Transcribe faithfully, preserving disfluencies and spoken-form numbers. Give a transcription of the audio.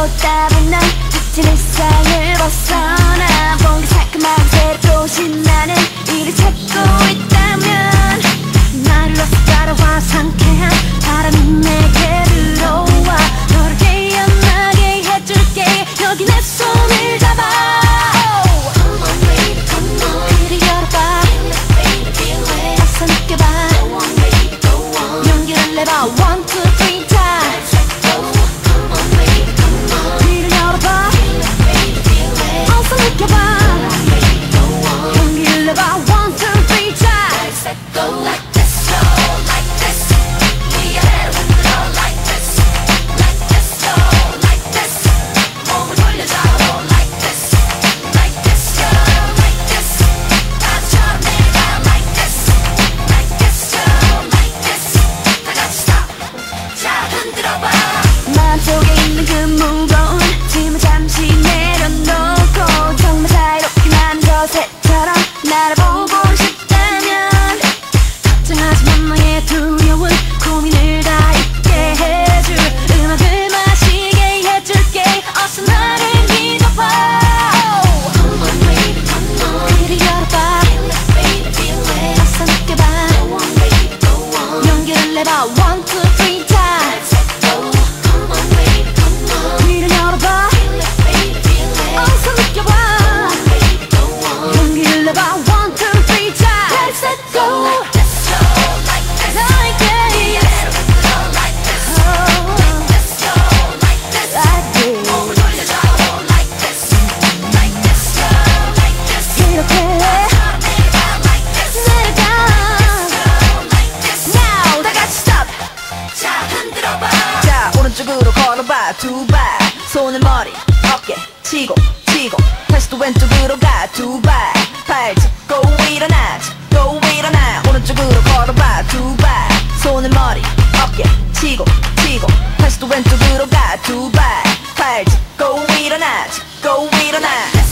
걷다 보면 지친 일상을 벗어나 뭔가 상큼하고 새롭고 신나는 일을 찾고 있다면 나를 넣어서 따라와 상쾌한 바람이 내게 들어와 너를 깨어나게 해줄게 여기 내 손을 잡아 Come on baby come on 귀를 열어봐 어서 느껴봐 Go on baby go on 용기를 내봐 One two three time Come on baby come on 귀를 열어봐 어서 느껴봐 용기를 내봐 One two three time Let's go like this slow like this We are better when we go like this Like this slow like this 몸을 돌려줘 like this Like this slow like this 나처럼 내가 like this Like this slow like this 다 같이 stop 자 흔들어봐 마음속에 있는 그 무거운 짐을 잠시 내려놓고 정말 자유롭게만 저 새처럼 날아보고 싶다면 걱정하지만 너의 두려운 고민을 다 잊게 해줄 음악을 마시게 해줄게 어서 나를 믿어봐 Come on baby come on 귀를 열어봐 Feel it feel it 어서 느껴봐 Go on baby go on 용기를 내봐 One two three time Let's go Come on baby come on 귀를 열어봐 Feel it feel it 어서 느껴봐 용기를 내봐 One two three time Let's go like this slow like this like this like this like this slow like this like this 몸을 돌려줘 like this like this slow like this 이렇게 나처럼 내가 like this 내가 like this Now 다 같이 stop 자 흔들어봐 자 오른쪽으로 걸어봐 두 발 손을 머리 어깨 치고 치고 다시 또 왼쪽으로 가 두 발 팔 짚고 일어나 짚고 일어나 오른쪽으로 걸어봐 두 발 손을 머리 어깨 치고 치고 다시 또 왼쪽으로 가 두 발 팔 짚고 일어나 짚고 일어나